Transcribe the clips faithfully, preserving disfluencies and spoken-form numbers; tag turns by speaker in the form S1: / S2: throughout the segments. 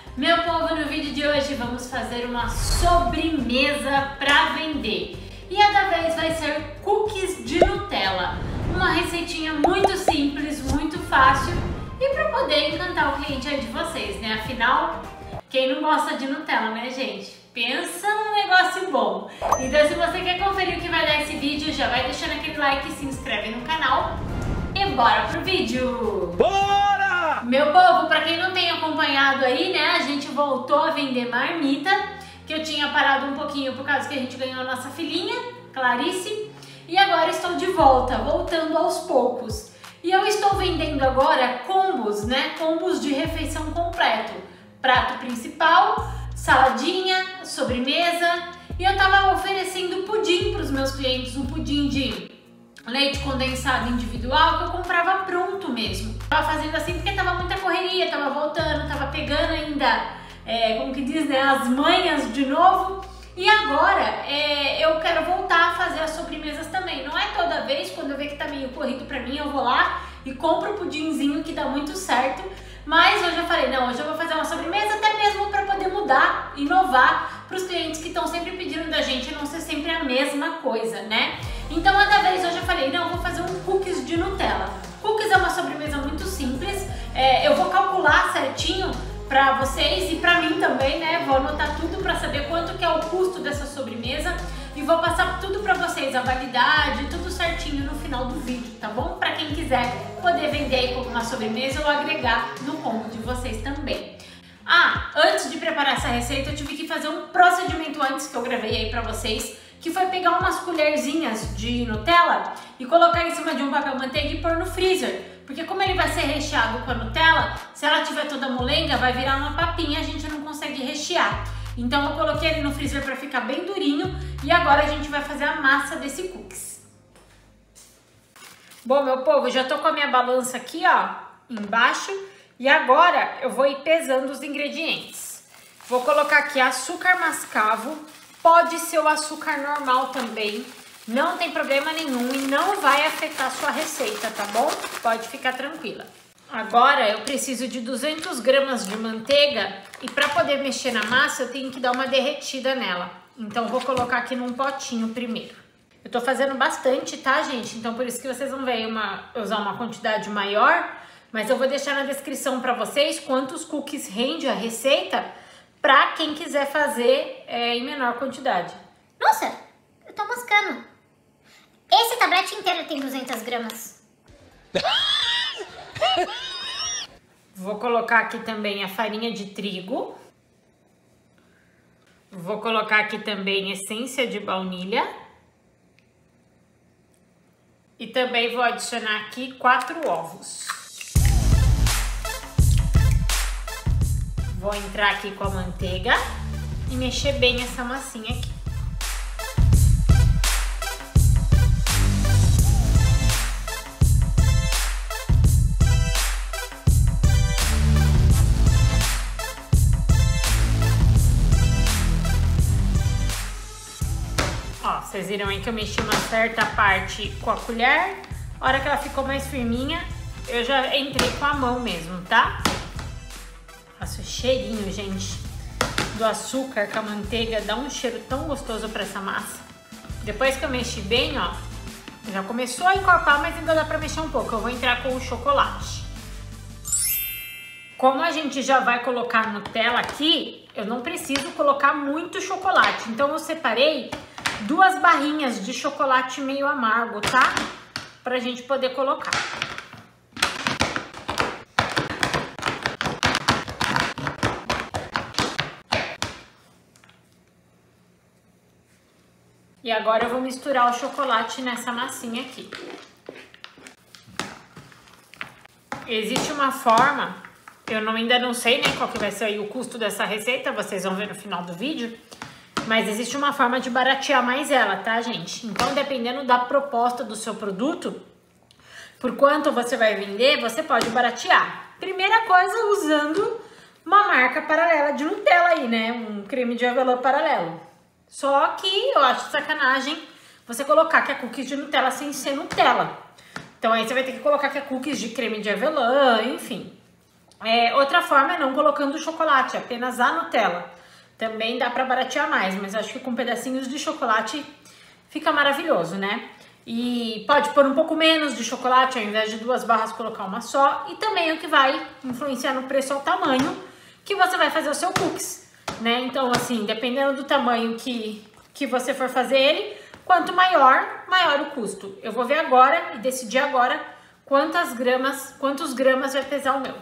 S1: Meu povo, no vídeo de hoje vamos fazer uma sobremesa para vender. E a da vez vai ser cookies de Nutella. Uma receitinha muito simples, muito fácil e para poder encantar o cliente aí de vocês, né? Afinal, quem não gosta de Nutella, né, gente? Pensa num negócio bom. Então, se você quer conferir o que vai dar esse vídeo, já vai deixando aquele like, se inscreve no canal e bora pro vídeo!
S2: Bora!
S1: Meu povo, pra quem não tem acompanhado aí, né, a gente voltou a vender marmita, que eu tinha parado um pouquinho por causa que a gente ganhou a nossa filhinha, Clarice, e agora estou de volta, voltando aos poucos. E eu estou vendendo agora combos, né, combos de refeição completo, prato principal, saladinha, sobremesa, e eu tava oferecendo pudim para os meus clientes, um pudim de leite condensado individual que eu comprava pronto mesmo. Tava fazendo assim porque tava muita correria, tava voltando, tava pegando ainda, é, como que diz, né, as manhas de novo. E agora é, eu quero voltar a fazer as sobremesas também. Não é toda vez, quando eu ver que tá meio corrido pra mim, eu vou lá e compro o pudinzinho que dá muito certo. Mas hoje eu falei, não, hoje eu vou fazer uma sobremesa até mesmo para poder mudar, inovar para os clientes que estão sempre pedindo da gente, não ser sempre a mesma coisa, né? Então, a da vez, hoje eu falei, não, eu vou fazer um cookies de Nutella. Cookies é uma sobremesa muito simples, é, eu vou calcular certinho para vocês e para mim também, né? Vou anotar tudo para saber quanto que é o custo dessa sobremesa e vou passar tudo para vocês, a validade, tudo certinho no final do vídeo, tá bom? Para quem quiser poder vender aí como uma sobremesa ou agregar no combo de vocês também. Ah, antes de preparar essa receita eu tive que fazer um procedimento antes que eu gravei aí para vocês, que foi pegar umas colherzinhas de Nutella e colocar em cima de um papel manteiga e pôr no freezer. Porque como ele vai ser recheado com a Nutella, se ela tiver toda molenga, vai virar uma papinha, a gente não consegue rechear. Então eu coloquei ele no freezer para ficar bem durinho e agora a gente vai fazer a massa desse cookies. Bom, meu povo, já tô com a minha balança aqui, ó, embaixo. E agora eu vou ir pesando os ingredientes. Vou colocar aqui açúcar mascavo, pode ser o açúcar normal também, não tem problema nenhum e não vai afetar a sua receita, tá bom? Pode ficar tranquila. Agora eu preciso de duzentas gramas de manteiga e para poder mexer na massa eu tenho que dar uma derretida nela. Então vou colocar aqui num potinho primeiro. Eu tô fazendo bastante, tá, gente? Então por isso que vocês vão ver uma, usar uma quantidade maior, mas eu vou deixar na descrição para vocês quantos cookies rende a receita para quem quiser fazer é, em menor quantidade.
S3: Nossa, eu tô moscando. Esse tablete inteiro tem duzentas gramas.
S1: Vou colocar aqui também a farinha de trigo. Vou colocar aqui também essência de baunilha. E também vou adicionar aqui quatro ovos. Vou entrar aqui com a manteiga e mexer bem essa massinha aqui. Ó, vocês viram aí que eu mexi uma certa parte com a colher. A hora que ela ficou mais firminha, eu já entrei com a mão mesmo, tá? Nossa, o cheirinho, gente, do açúcar com a manteiga dá um cheiro tão gostoso para essa massa. Depois que eu mexi bem, ó, já começou a encorpar, mas ainda dá para mexer um pouco. Eu vou entrar com o chocolate. Como a gente já vai colocar Nutella aqui, eu não preciso colocar muito chocolate. Então eu separei duas barrinhas de chocolate meio amargo, tá? Pra gente poder colocar. E agora eu vou misturar o chocolate nessa massinha aqui. Existe uma forma, eu não, ainda não sei, né, qual que vai ser aí o custo dessa receita, vocês vão ver no final do vídeo. Mas existe uma forma de baratear mais ela, tá, gente? Então, dependendo da proposta do seu produto, por quanto você vai vender, você pode baratear. Primeira coisa, usando uma marca paralela de Nutella aí, né? Um creme de avelã paralelo. Só que eu acho sacanagem você colocar que é cookies de Nutella sem ser Nutella. Então aí você vai ter que colocar que é cookies de creme de avelã, enfim. É, outra forma é não colocando chocolate, apenas a Nutella. Também dá pra baratear mais, mas acho que com pedacinhos de chocolate fica maravilhoso, né? E pode pôr um pouco menos de chocolate, ao invés de duas barras colocar uma só. E também o que vai influenciar no preço é o tamanho que você vai fazer o seu cookies, né? Então, assim, dependendo do tamanho que, que você for fazer ele, quanto maior, maior o custo. Eu vou ver agora e decidir agora quantas gramas, quantos gramas vai pesar o meu.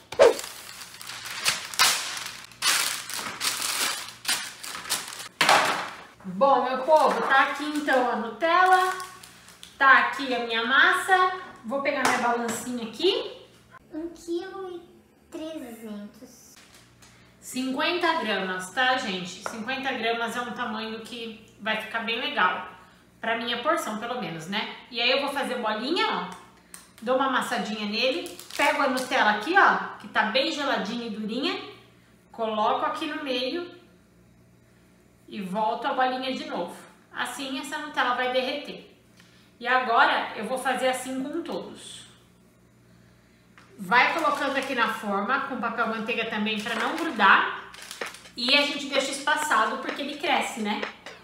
S1: Bom, meu povo, tá aqui então a Nutella, tá aqui a minha massa. Vou pegar minha balancinha aqui.
S3: um quilo e trezentos.
S1: cinquenta gramas, tá, gente? cinquenta gramas é um tamanho que vai ficar bem legal. Pra minha porção, pelo menos, né? E aí eu vou fazer bolinha, ó. Dou uma amassadinha nele. Pego a Nutella aqui, ó, que tá bem geladinha e durinha. Coloco aqui no meio. E volto a bolinha de novo. Assim essa Nutella vai derreter. E agora eu vou fazer assim com todos. Vai colocando aqui na forma, com papel manteiga também para não grudar. E a gente deixa espaçado porque ele cresce, né?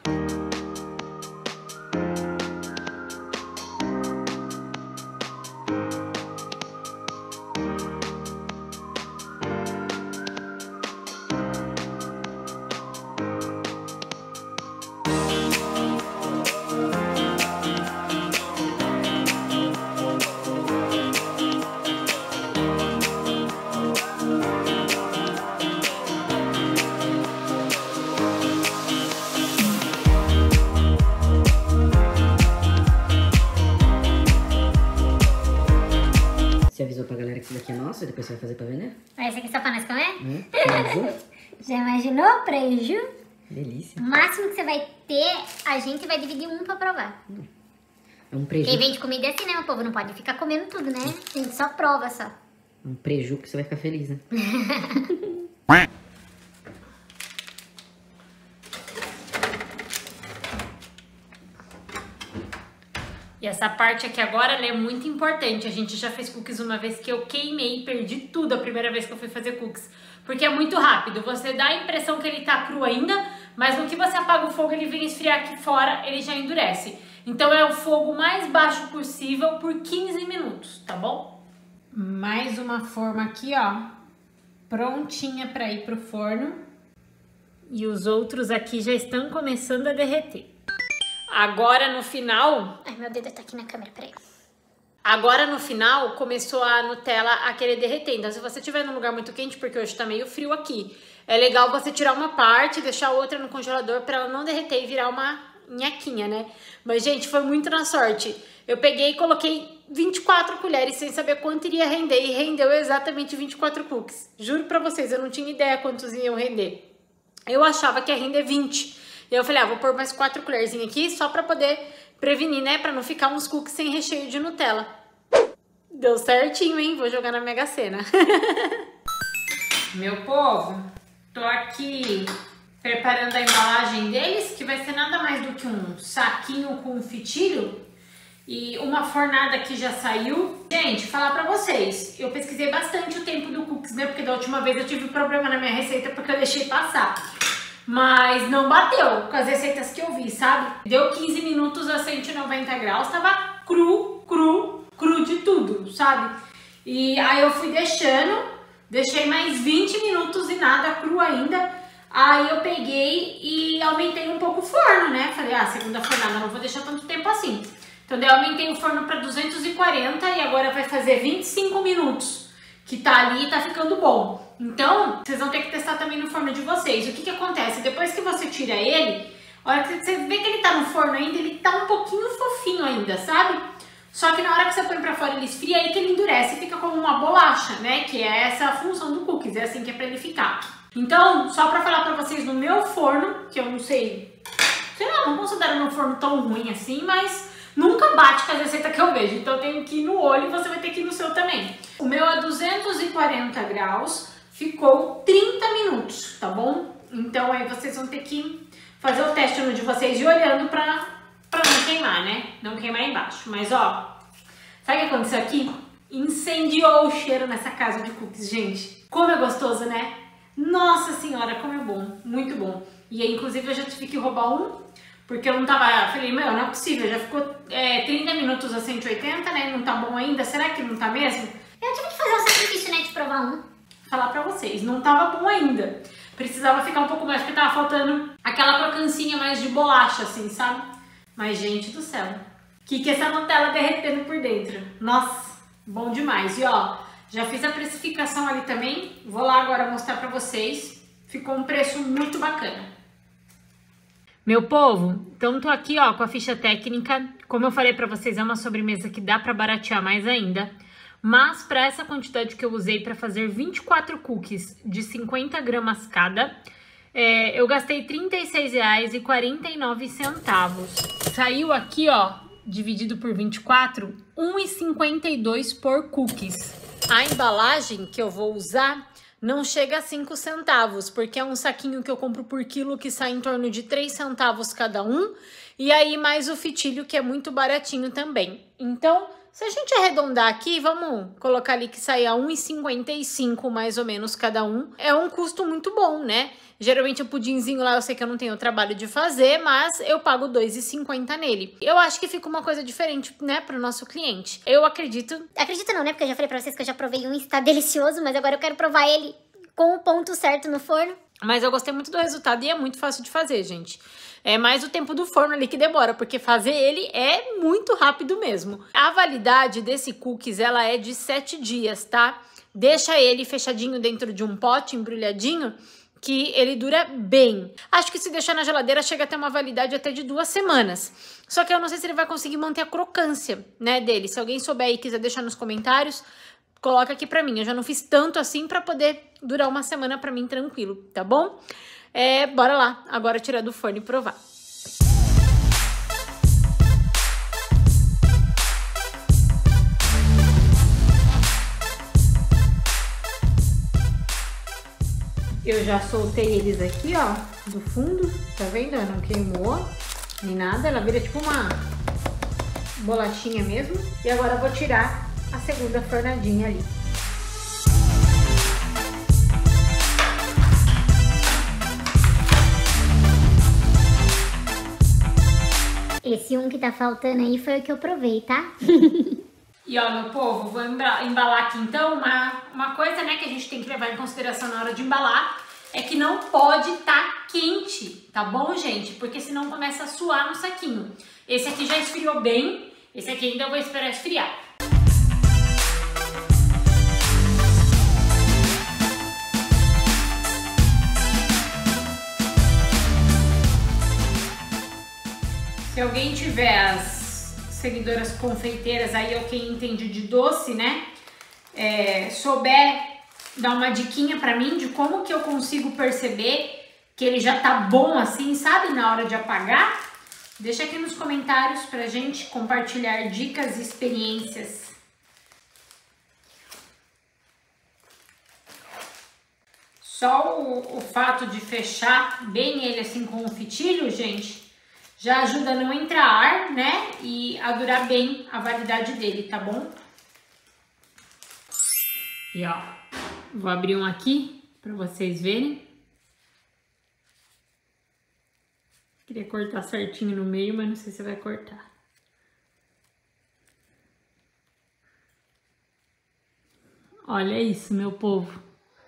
S2: Você avisou pra galera que isso daqui é nosso e depois você vai fazer pra vender?
S3: Mas esse aqui só pra nós comer?
S2: Hum? Avisou?
S3: Já imaginou, preju?
S2: Delícia.
S3: O máximo que você vai ter, a gente vai dividir um pra provar.
S2: É um preju.
S3: Quem vende comida é assim, né, meu povo? Não pode ficar comendo tudo, né? A gente só prova, só.
S2: Um preju que você vai ficar feliz, né?
S1: E essa parte aqui agora, ela é muito importante. A gente já fez cookies uma vez que eu queimei e perdi tudo a primeira vez que eu fui fazer cookies. Porque é muito rápido. Você dá a impressão que ele tá cru ainda, mas no que você apaga o fogo, ele vem esfriar aqui fora, ele já endurece. Então é o fogo mais baixo possível por quinze minutos, tá bom? Mais uma forma aqui, ó, prontinha para ir pro forno. E os outros aqui já estão começando a derreter. Agora no final...
S3: Ai, meu dedo tá aqui na câmera, peraí.
S1: Agora no final começou a Nutella a querer derreter. Então se você estiver num lugar muito quente, porque hoje tá meio frio aqui, é legal você tirar uma parte e deixar a outra no congelador para ela não derreter e virar uma nhaquinha, né? Mas gente, foi muito na sorte. Eu peguei e coloquei vinte e quatro colheres sem saber quanto iria render e rendeu exatamente vinte e quatro cookies. Juro pra vocês, eu não tinha ideia quantos iam render. Eu achava que ia render vinte. E eu falei, ah, vou pôr mais quatro colherzinhas aqui só pra poder prevenir, né? Pra não ficar uns cookies sem recheio de Nutella. Deu certinho, hein? Vou jogar na Mega Sena. Meu povo, tô aqui preparando a embalagem deles, que vai ser nada mais do que um saquinho com fitilho e uma fornada que já saiu. Gente, falar pra vocês, eu pesquisei bastante o tempo do cookies, né? Porque da última vez eu tive problema na minha receita porque eu deixei passar. Mas não bateu com as receitas que eu vi, sabe? Deu quinze minutos a cento e noventa graus, tava cru, cru, cru de tudo, sabe? E aí eu fui deixando, deixei mais vinte minutos e nada, cru ainda. Aí eu peguei e aumentei um pouco o forno, né? Falei, ah, segunda fornada, não vou deixar tanto tempo assim. Então daí eu aumentei o forno para duzentos e quarenta e agora vai fazer vinte e cinco minutos. Que tá ali e tá ficando bom. Então, vocês vão ter que testar também no forno de vocês. O que que acontece? Depois que você tira ele, a hora que você vê que ele tá no forno ainda, ele tá um pouquinho fofinho ainda, sabe? Só que na hora que você põe pra fora ele esfria, aí que ele endurece e fica como uma bolacha, né? Que é essa a função do cookies, é assim que é pra ele ficar. Então, só pra falar pra vocês, no meu forno, que eu não sei, sei lá, não considero meu forno tão ruim assim, mas nunca bate com a receita que eu vejo. Então eu tenho que ir no olho e você vai ter que ir no seu também. O meu a duzentos e quarenta graus ficou trinta minutos, tá bom? Então aí vocês vão ter que fazer o teste no de vocês e olhando pra, pra não queimar, né? Não queimar embaixo. Mas ó, sabe o que aconteceu aqui? Incendiou o cheiro nessa casa de cookies, gente. Como é gostoso, né? Nossa senhora, como é bom. Muito bom. E aí, inclusive, eu já tive que roubar um, porque eu não tava... Falei, meu, não é possível. Já ficou é, trinta minutos a cento e oitenta, né? Não tá bom ainda. Será que não tá mesmo?
S3: Eu tive que fazer o sacrifício, né, de provar um.
S1: Falar pra vocês, não tava bom ainda. Precisava ficar um pouco mais, porque tava faltando aquela crocancinha mais de bolacha, assim, sabe? Mas, gente do céu, que que é essa Nutella derretendo por dentro? Nossa, bom demais. E ó, já fiz a precificação ali também. Vou lá agora mostrar pra vocês. Ficou um preço muito bacana. Meu povo, então tô aqui ó com a ficha técnica. Como eu falei pra vocês, é uma sobremesa que dá pra baratear mais ainda. Mas para essa quantidade que eu usei para fazer vinte e quatro cookies de cinquenta gramas cada, é, eu gastei trinta e seis reais e quarenta e nove centavos. Saiu aqui, ó, dividido por vinte e quatro, um real e cinquenta e dois por cookies. A embalagem que eu vou usar não chega a cinco centavos, porque é um saquinho que eu compro por quilo que sai em torno de três centavos cada um. E aí mais o fitilho que é muito baratinho também. Então... se a gente arredondar aqui, vamos colocar ali que sai a um real e cinquenta e cinco mais ou menos cada um. É um custo muito bom, né? Geralmente o pudinzinho lá eu sei que eu não tenho trabalho de fazer, mas eu pago dois reais e cinquenta nele. Eu acho que fica uma coisa diferente, né, pro nosso cliente. Eu acredito...
S3: Acredito não, né? Porque eu já falei pra vocês que eu já provei um e está delicioso, mas agora eu quero provar ele com o ponto certo no forno.
S1: Mas eu gostei muito do resultado e é muito fácil de fazer, gente. É mais o tempo do forno ali que demora, porque fazer ele é muito rápido mesmo. A validade desse cookies, ela é de sete dias, tá? Deixa ele fechadinho dentro de um pote, embrulhadinho, que ele dura bem. Acho que se deixar na geladeira, chega a ter uma validade até de duas semanas. Só que eu não sei se ele vai conseguir manter a crocância, né, dele. Se alguém souber e quiser deixar nos comentários, coloca aqui pra mim. Eu já não fiz tanto assim pra poder durar uma semana pra mim tranquilo, tá bom? É, bora lá, agora tirar do forno e provar. Eu já soltei eles aqui, ó, do fundo, tá vendo? Não queimou, nem nada, ela vira tipo uma bolachinha mesmo. E agora eu vou tirar a segunda fornadinha ali.
S3: Esse um que tá faltando aí foi o que eu provei, tá?
S1: E ó, meu povo, vou embalar aqui então. Uma, uma coisa, né, que a gente tem que levar em consideração na hora de embalar é que não pode estar quente, tá bom, gente? Porque senão começa a suar no saquinho. Esse aqui já esfriou bem, esse aqui ainda eu vou esperar esfriar. Se alguém tiver as seguidoras confeiteiras aí, ou quem entende de doce, né, é, souber dar uma diquinha pra mim de como que eu consigo perceber que ele já tá bom assim, sabe, na hora de apagar, deixa aqui nos comentários pra gente compartilhar dicas e experiências. Só o, o fato de fechar bem ele assim com o fitilho, gente, já ajuda a não entrar ar, né? E a durar bem a validade dele, tá bom? E ó, vou abrir um aqui pra vocês verem. Queria cortar certinho no meio, mas não sei se vai cortar. Olha isso, meu povo.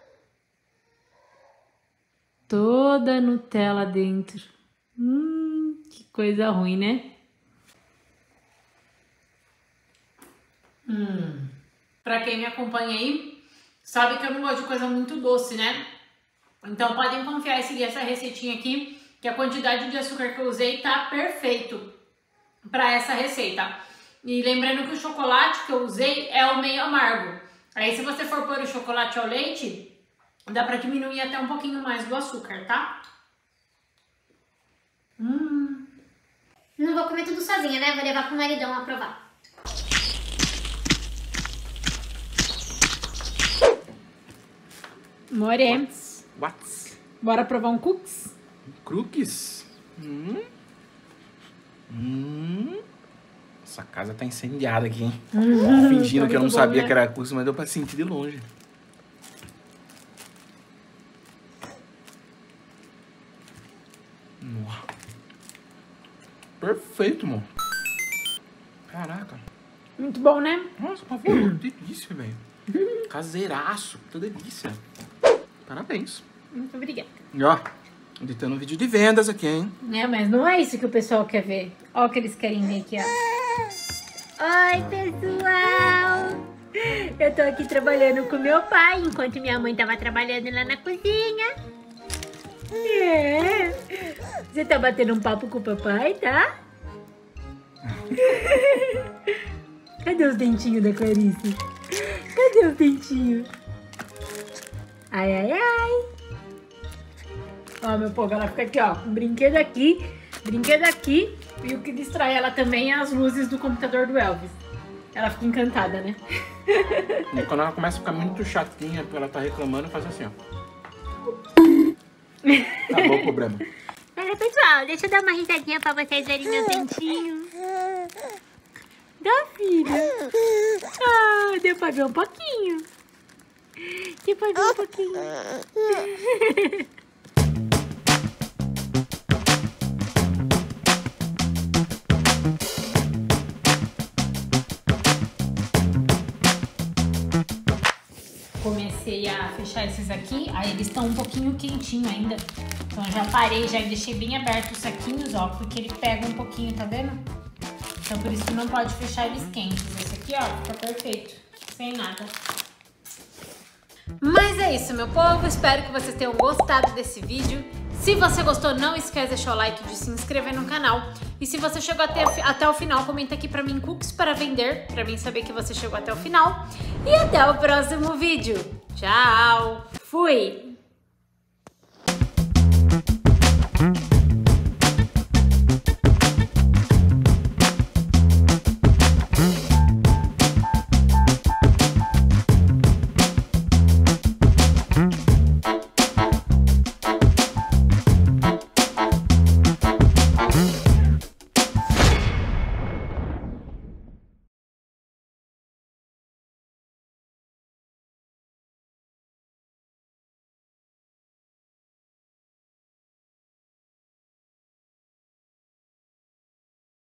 S1: Toda Nutella dentro. Hum, que coisa ruim, né? Hum. Pra quem me acompanha aí, sabe que eu não gosto de coisa muito doce, né? Então podem confiar e seguir essa receitinha aqui, que a quantidade de açúcar que eu usei tá perfeito pra essa receita. E lembrando que o chocolate que eu usei é o meio amargo. Aí se você for pôr o chocolate ao leite, dá pra diminuir até um pouquinho mais do açúcar, tá? Hum.
S3: Não vou comer tudo sozinha, né? Vou levar pro maridão a provar.
S1: More.
S4: What's? What's?
S1: Bora provar um cookies?
S4: Cookies? Hum? Hum? Nossa, a casa tá incendiada aqui, hein?
S1: Uhum,
S4: Fingindo
S1: tá
S4: que eu não
S1: muito
S4: sabia
S1: bom, né?
S4: que era curso, mas deu pra sentir de longe. Nossa. Perfeito, mano. Caraca.
S1: Muito bom, né?
S4: Nossa, por favor, que delícia, velho. Caseiraço, que delícia. Parabéns.
S1: Muito obrigada.
S4: E ó, editando um vídeo de vendas aqui, hein?
S1: É, mas não é isso que o pessoal quer ver. Olha o que eles querem ver aqui, ó.
S5: Oi, pessoal! Eu tô aqui trabalhando com meu pai, enquanto minha mãe tava trabalhando lá na cozinha. É. Você tá batendo um papo com o papai, tá? Cadê os dentinhos da Clarice? Cadê os dentinhos? Ai, ai, ai.
S1: Ó, meu povo, ela fica aqui, ó, com brinquedo aqui, brinquedo aqui. E o que distrai ela também é as luzes do computador do Elvis. Ela fica encantada, né?
S4: E quando ela começa a ficar muito chatinha, porque ela tá reclamando, faz assim, ó. Acabou o problema.
S5: Olha, pessoal, deixa eu dar uma risadinha pra vocês verem meus dentinhos. Dá, filha. Ah, deu pra ver um pouquinho. Deu pra ver um pouquinho.
S1: Comecei a fechar esses aqui, aí eles estão um pouquinho quentinhos ainda. Então eu já parei, já deixei bem aberto os saquinhos, ó, porque ele pega um pouquinho, tá vendo? Então por isso que não pode fechar eles quentes. Esse aqui, ó, fica perfeito, sem nada. Mas é isso, meu povo, espero que vocês tenham gostado desse vídeo. Se você gostou, não esquece de deixar o like, de se inscrever no canal. E se você chegou até, até o final, comenta aqui pra mim cookies para vender, pra mim saber que você chegou até o final. E até o próximo vídeo. Tchau! Fui!